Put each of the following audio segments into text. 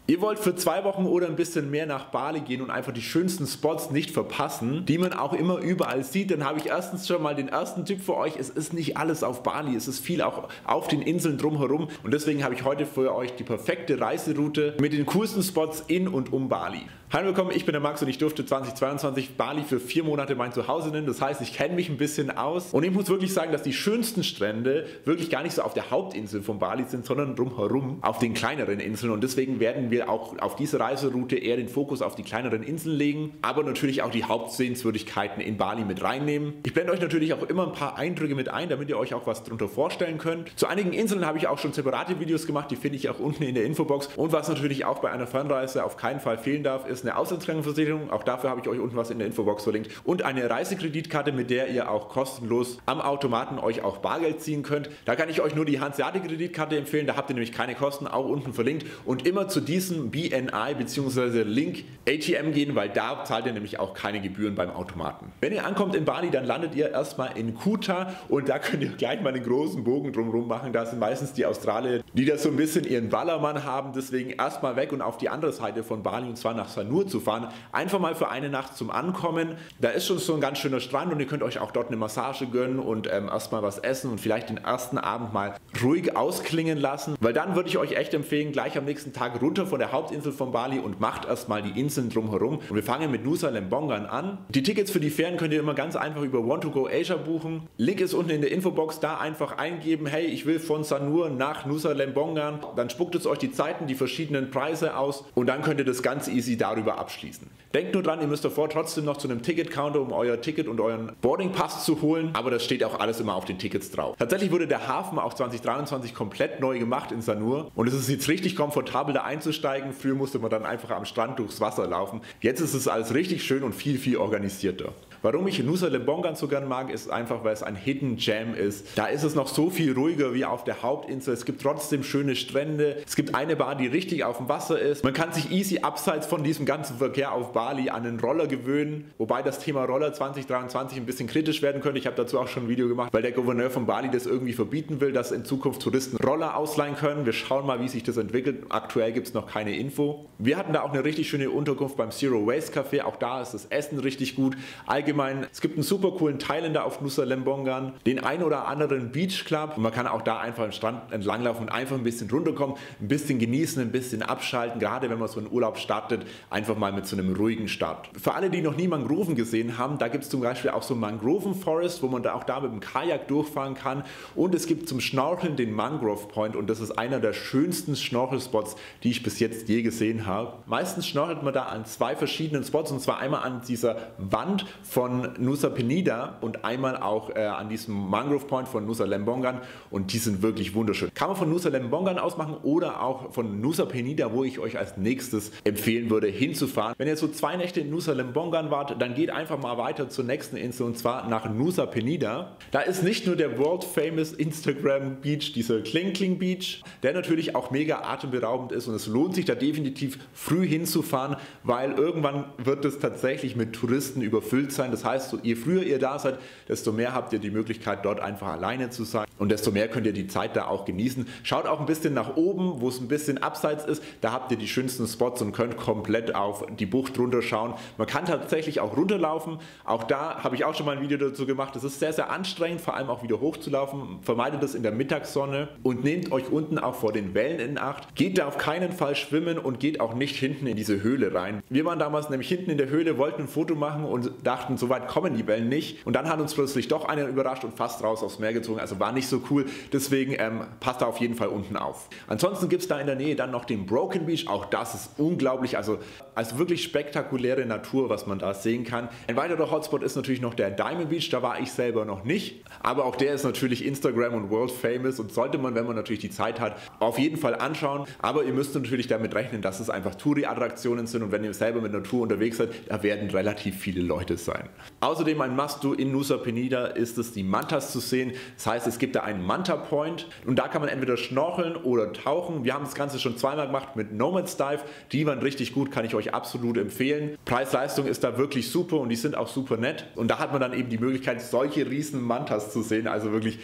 Ihr wollt für 2 Wochen oder ein bisschen mehr nach Bali gehen und einfach die schönsten Spots nicht verpassen, die man auch immer überall sieht, dann habe ich erstens schon mal den ersten Tipp für euch. Es ist nicht alles auf Bali, es ist viel auch auf den Inseln drumherum und deswegen habe ich heute für euch die perfekte Reiseroute mit den coolsten Spots in und um Bali. Hallo willkommen, ich bin der Max und ich durfte 2022 Bali für 4 Monate mein Zuhause nennen. Das heißt, ich kenne mich ein bisschen aus und ich muss wirklich sagen, dass die schönsten Strände wirklich gar nicht so auf der Hauptinsel von Bali sind, sondern drumherum auf den kleineren Inseln und deswegen werden wir auch auf diese Reiseroute eher den Fokus auf die kleineren Inseln legen, aber natürlich auch die Hauptsehenswürdigkeiten in Bali mit reinnehmen. Ich blende euch natürlich auch immer ein paar Eindrücke mit ein, damit ihr euch auch was darunter vorstellen könnt. Zu einigen Inseln habe ich auch schon separate Videos gemacht, die finde ich auch unten in der Infobox und was natürlich auch bei einer Fernreise auf keinen Fall fehlen darf, ist eine Auslandskrankenversicherung, auch dafür habe ich euch unten was in der Infobox verlinkt und eine Reisekreditkarte, mit der ihr auch kostenlos am Automaten euch auch Bargeld ziehen könnt. Da kann ich euch nur die Hanseatic Kreditkarte empfehlen, da habt ihr nämlich keine Kosten, auch unten verlinkt und immer zu diesem BNI bzw. Link ATM gehen, weil da zahlt ihr nämlich auch keine Gebühren beim Automaten. Wenn ihr ankommt in Bali, dann landet ihr erstmal in Kuta und da könnt ihr gleich mal einen großen Bogen drumherum machen. Da sind meistens die Australier, die da so ein bisschen ihren Ballermann haben, deswegen erstmal weg und auf die andere Seite von Bali und zwar nach Sanur zu fahren. Einfach mal für eine Nacht zum Ankommen. Da ist schon so ein ganz schöner Strand und ihr könnt euch auch dort eine Massage gönnen und erstmal was essen und vielleicht den ersten Abend mal ruhig ausklingen lassen, weil dann würde ich euch echt empfehlen, gleich am nächsten Tag runter von der Hauptinsel von Bali und macht erstmal die Inseln drumherum. Und wir fangen mit Nusa Lembongan an. Die Tickets für die Fähren könnt ihr immer ganz einfach über Want2Go Asia buchen. Link ist unten in der Infobox, da einfach eingeben, hey, ich will von Sanur nach Nusa Lembongan. Dann spuckt es euch die Zeiten, die verschiedenen Preise aus und dann könnt ihr das ganz easy darüber abschließen. Denkt nur dran, ihr müsst davor trotzdem noch zu einem Ticket-Counter, um euer Ticket und euren Boarding-Pass zu holen, aber das steht auch alles immer auf den Tickets drauf. Tatsächlich wurde der Hafen auch 2023 komplett neu gemacht in Sanur und es ist jetzt richtig komfortabel da einzusteigen. Früher musste man dann einfach am Strand durchs Wasser laufen. Jetzt ist es alles richtig schön und viel organisierter. Warum ich Nusa Lembongan so gern mag, ist einfach, weil es ein Hidden Gem ist. Da ist es noch so viel ruhiger wie auf der Hauptinsel. Es gibt trotzdem schöne Strände. Es gibt eine Bar, die richtig auf dem Wasser ist. Man kann sich easy abseits von diesem ganzen Verkehr auf Bali an den Roller gewöhnen. Wobei das Thema Roller 2023 ein bisschen kritisch werden könnte. Ich habe dazu auch schon ein Video gemacht, weil der Gouverneur von Bali das irgendwie verbieten will, dass in Zukunft Touristen Roller ausleihen können. Wir schauen mal, wie sich das entwickelt. Aktuell gibt es noch keine Info. Wir hatten da auch eine richtig schöne Unterkunft beim Zero Waste Café. Auch da ist das Essen richtig gut. Allgemein, es gibt einen super coolen Thailänder auf Nusa Lembongan, den ein oder anderen Beach Club und man kann auch da einfach am Strand entlanglaufen und einfach ein bisschen runterkommen, ein bisschen genießen, ein bisschen abschalten, gerade wenn man so einen Urlaub startet, einfach mal mit so einem ruhigen Start. Für alle, die noch nie Mangroven gesehen haben, da gibt es zum Beispiel auch so einen Mangroven Forest, wo man da auch da mit dem Kajak durchfahren kann und es gibt zum Schnorcheln den Mangrove Point und das ist einer der schönsten Schnorchelspots, die ich bis jetzt je gesehen habe. Meistens schnorchelt man da an 2 verschiedenen Spots und zwar einmal an dieser Wand von Nusa Penida und einmal auch an diesem Mangrove Point von Nusa Lembongan und die sind wirklich wunderschön. Kann man von Nusa Lembongan aus machen oder auch von Nusa Penida, wo ich euch als nächstes empfehlen würde hinzufahren. Wenn ihr so 2 Nächte in Nusa Lembongan wart, dann geht einfach mal weiter zur nächsten Insel und zwar nach Nusa Penida. Da ist nicht nur der world famous Instagram Beach, dieser Kling Kling Beach, der natürlich auch mega atemberaubend ist und es lohnt sich da definitiv früh hinzufahren, weil irgendwann wird es tatsächlich mit Touristen überfüllt sein. Das heißt, je früher ihr da seid, desto mehr habt ihr die Möglichkeit dort einfach alleine zu sein und desto mehr könnt ihr die Zeit da auch genießen. Schaut auch ein bisschen nach oben, wo es ein bisschen abseits ist, da habt ihr die schönsten Spots und könnt komplett auf die Bucht runterschauen. Man kann tatsächlich auch runterlaufen, auch da habe ich auch schon mal ein Video dazu gemacht. Es ist sehr anstrengend, vor allem auch wieder hochzulaufen. Vermeidet das in der Mittagssonne und nehmt euch unten auch vor den Wellen in Acht. Geht da auf keinen Fall schwimmen und geht auch nicht hinten in diese Höhle rein. Wir waren damals nämlich hinten in der Höhle, wollten ein Foto machen und dachten, so weit kommen die Wellen nicht. Und dann hat uns plötzlich doch einer überrascht und fast raus aufs Meer gezogen. Also war nicht so cool. Deswegen passt da auf jeden Fall unten auf. Ansonsten gibt es da in der Nähe dann noch den Broken Beach. Auch das ist unglaublich. Also wirklich spektakuläre Natur, was man da sehen kann. Ein weiterer Hotspot ist natürlich noch der Diamond Beach. Da war ich selber noch nicht. Aber auch der ist natürlich Instagram und world famous und sollte man, wenn man natürlich die Zeit hat, auf jeden Fall anschauen. Aber ihr müsst natürlich damit rechnen, dass es einfach Touri-Attraktionen sind und wenn ihr selber mit Natur unterwegs seid, da werden relativ viele Leute sein. Außerdem ein Must-Do in Nusa Penida ist es, die Mantas zu sehen. Das heißt, es gibt da einen Manta Point und da kann man entweder schnorcheln oder tauchen. Wir haben das Ganze schon zweimal gemacht mit Nomads Dive. Die waren richtig gut, kann ich euch absolut empfehlen. Preis-Leistung ist da wirklich super und die sind auch super nett. Und da hat man dann eben die Möglichkeit, solche riesen Mantas zu sehen. Also wirklich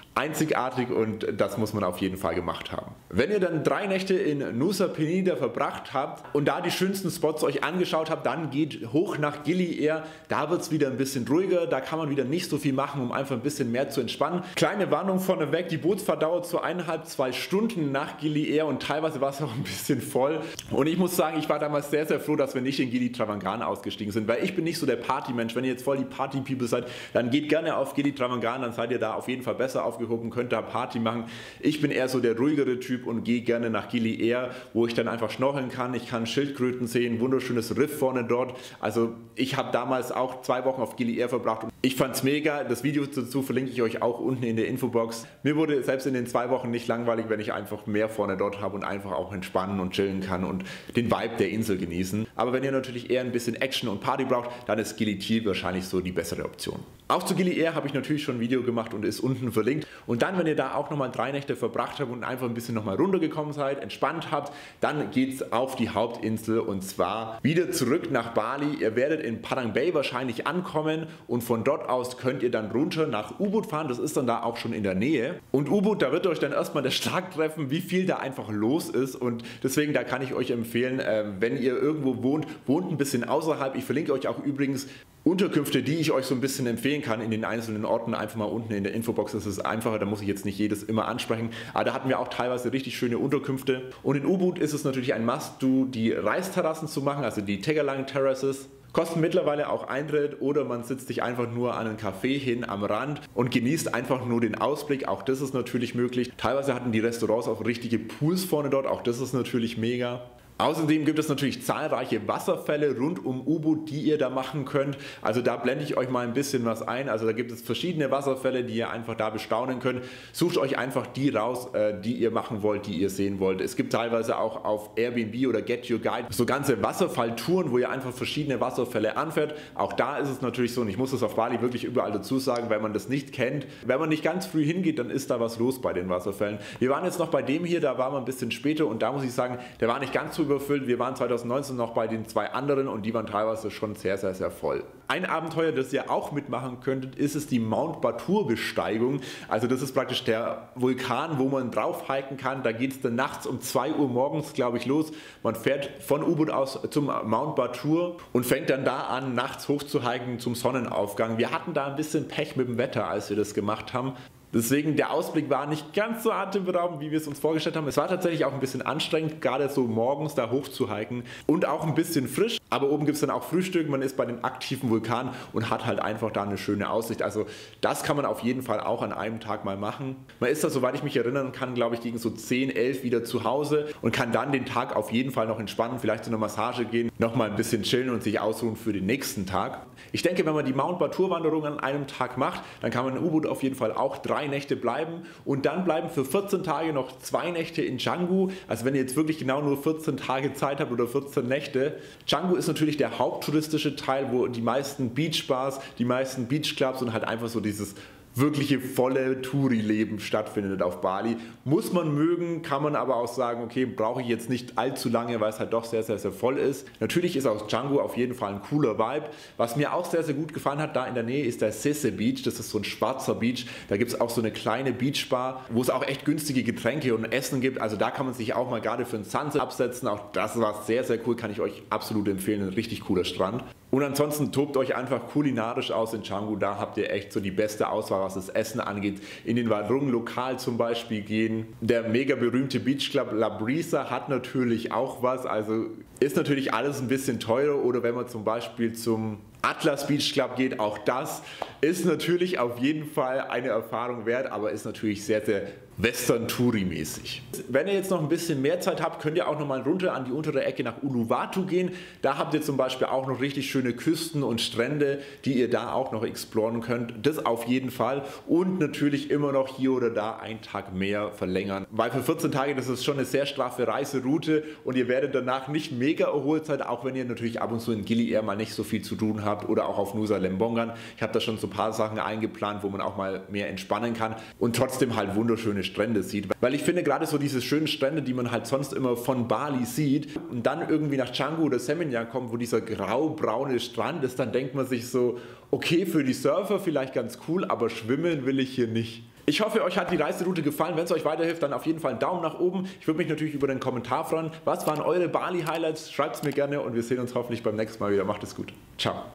einzigartig und das muss man auf jeden Fall gemacht haben. Wenn ihr dann 3 Nächte in Nusa Penida verbracht habt und da die schönsten Spots euch angeschaut habt, dann geht hoch nach Gili Air. Da wird es wieder ein bisschen ruhiger, da kann man wieder nicht so viel machen, um einfach ein bisschen mehr zu entspannen. Kleine Warnung vorneweg, die Bootsfahrt dauert so 1,5–2 Stunden nach Gili Air und teilweise war es auch ein bisschen voll. Und ich muss sagen, ich war damals sehr, sehr froh, dass wir nicht in Gili Travangan ausgestiegen sind, weil ich bin nicht so der Partymensch. Wenn ihr jetzt voll die Party-People seid, dann geht gerne auf Gili Travangan, dann seid ihr da auf jeden Fall besser aufgehoben, könnt da Party machen. Ich bin eher so der ruhigere Typ und gehe gerne nach Gili Air, wo ich dann einfach schnorcheln kann. Ich kann Schildkröten sehen, wunderschönes Riff vorne dort. Also ich habe damals auch 2 Wochen auf Gili Air verbracht. Ich fand es mega. Das Video dazu verlinke ich euch auch unten in der Infobox. Mir wurde selbst in den 2 Wochen nicht langweilig, wenn ich einfach mehr vorne dort habe und einfach auch entspannen und chillen kann und den Vibe der Insel genießen. Aber wenn ihr natürlich eher ein bisschen Action und Party braucht, dann ist Gili Tier wahrscheinlich so die bessere Option. Auch zu Gili Air habe ich natürlich schon ein Video gemacht und ist unten verlinkt. Und dann, wenn ihr da auch nochmal 3 Nächte verbracht habt und einfach ein bisschen nochmal runtergekommen seid, entspannt habt, dann geht es auf die Hauptinsel und zwar wieder zurück nach Bali. Ihr werdet in Padang Bay wahrscheinlich ankommen und von dort aus könnt ihr dann runter nach Ubud fahren. Das ist dann da auch schon in der Nähe. Und Ubud, da wird euch dann erstmal der Schlag treffen, wie viel da einfach los ist. Und deswegen, da kann ich euch empfehlen, wenn ihr irgendwo wohnt, wohnt ein bisschen außerhalb. Ich verlinke euch auch übrigens Unterkünfte, die ich euch so ein bisschen empfehlen kann in den einzelnen Orten, einfach mal unten in der Infobox. Das ist einfacher, da muss ich jetzt nicht jedes immer ansprechen. Aber da hatten wir auch teilweise richtig schöne Unterkünfte. Und in Ubud ist es natürlich ein Must, die Reisterrassen zu machen, also die Tegalang Terraces. Kosten mittlerweile auch Eintritt oder man sitzt sich einfach nur an einen Café hin am Rand und genießt einfach nur den Ausblick. Auch das ist natürlich möglich. Teilweise hatten die Restaurants auch richtige Pools vorne dort. Auch das ist natürlich mega. Außerdem gibt es natürlich zahlreiche Wasserfälle rund um Ubud, die ihr da machen könnt. Also da blende ich euch mal ein bisschen was ein. Also da gibt es verschiedene Wasserfälle, die ihr einfach da bestaunen könnt. Sucht euch einfach die raus, die ihr machen wollt, die ihr sehen wollt. Es gibt teilweise auch auf Airbnb oder Get Your Guide so ganze Wasserfalltouren, wo ihr einfach verschiedene Wasserfälle anfährt. Auch da ist es natürlich so, und ich muss es auf Bali wirklich überall dazu sagen, wenn man das nicht kennt. Wenn man nicht ganz früh hingeht, dann ist da was los bei den Wasserfällen. Wir waren jetzt noch bei dem hier, da waren wir ein bisschen später und da muss ich sagen, der war nicht ganz so überfüllt. Wir waren 2019 noch bei den 2 anderen und die waren teilweise schon sehr, sehr, sehr voll. Ein Abenteuer, das ihr auch mitmachen könntet, ist es die Mount Batur Besteigung. Also das ist praktisch der Vulkan, wo man drauf hiken kann. Da geht es dann nachts um 2 Uhr morgens, glaube ich, los. Man fährt von Ubud aus zum Mount Batur und fängt dann da an, nachts hoch zu hiken zum Sonnenaufgang. Wir hatten da ein bisschen Pech mit dem Wetter, als wir das gemacht haben. Deswegen, der Ausblick war nicht ganz so atemberaubend, wie wir es uns vorgestellt haben. Es war tatsächlich auch ein bisschen anstrengend, gerade so morgens da hoch zu hiken und auch ein bisschen frisch. Aber oben gibt es dann auch Frühstück, man ist bei dem aktiven Vulkan und hat halt einfach da eine schöne Aussicht. Also das kann man auf jeden Fall auch an einem Tag mal machen. Man ist da, soweit ich mich erinnern kann, glaube ich, gegen so 10, 11 wieder zu Hause und kann dann den Tag auf jeden Fall noch entspannen, vielleicht zu einer Massage gehen, nochmal ein bisschen chillen und sich ausruhen für den nächsten Tag. Ich denke, wenn man die Mount Batur Wanderung an einem Tag macht, dann kann man in Ubud auf jeden Fall auch 3 Nächte bleiben und dann bleiben für 14 Tage noch 2 Nächte in Canggu. Also wenn ihr jetzt wirklich genau nur 14 Tage Zeit habt oder 14 Nächte. Canggu ist natürlich der haupttouristische Teil, wo die meisten Beachbars, die meisten Beachclubs und halt einfach so dieses wirkliche volle Touri-Leben stattfindet auf Bali. Muss man mögen, kann man aber auch sagen, okay, brauche ich jetzt nicht allzu lange, weil es halt doch sehr, sehr, sehr voll ist. Natürlich ist auch Canggu auf jeden Fall ein cooler Vibe. Was mir auch sehr, sehr gut gefallen hat, da in der Nähe ist der Sese Beach. Das ist so ein schwarzer Beach. Da gibt es auch so eine kleine Beachbar, wo es auch echt günstige Getränke und Essen gibt. Also da kann man sich auch mal gerade für einen Sunset absetzen. Auch das war sehr, sehr cool, kann ich euch absolut empfehlen. Ein richtig cooler Strand. Und ansonsten tobt euch einfach kulinarisch aus in Canggu. Da habt ihr echt so die beste Auswahl, was das Essen angeht. In den Warung Lokal zum Beispiel gehen. Der mega berühmte Beachclub La Brisa hat natürlich auch was. Also ist natürlich alles ein bisschen teurer. Oder wenn man zum Beispiel zum Atlas Beach Club geht, auch das ist natürlich auf jeden Fall eine Erfahrung wert, aber ist natürlich sehr, sehr Western-Touri-mäßig. Wenn ihr jetzt noch ein bisschen mehr Zeit habt, könnt ihr auch noch mal runter an die untere Ecke nach Uluwatu gehen. Da habt ihr zum Beispiel auch noch richtig schöne Küsten und Strände, die ihr da auch noch exploren könnt. Das auf jeden Fall. Und natürlich immer noch hier oder da einen Tag mehr verlängern. Weil für 14 Tage, das ist schon eine sehr straffe Reiseroute und ihr werdet danach nicht mega erholt sein, auch wenn ihr natürlich ab und zu in Gili Air mal nicht so viel zu tun habt oder auch auf Nusa Lembongan. Ich habe da schon so ein paar Sachen eingeplant, wo man auch mal mehr entspannen kann und trotzdem halt wunderschöne Strände sieht. Weil ich finde gerade so diese schönen Strände, die man halt sonst immer von Bali sieht und dann irgendwie nach Canggu oder Seminyak kommt, wo dieser grau-braune Strand ist, dann denkt man sich so, okay, für die Surfer vielleicht ganz cool, aber schwimmen will ich hier nicht. Ich hoffe, euch hat die Reiseroute gefallen. Wenn es euch weiterhilft, dann auf jeden Fall einen Daumen nach oben. Ich würde mich natürlich über den Kommentar freuen. Was waren eure Bali-Highlights? Schreibt es mir gerne und wir sehen uns hoffentlich beim nächsten Mal wieder. Macht es gut. Ciao.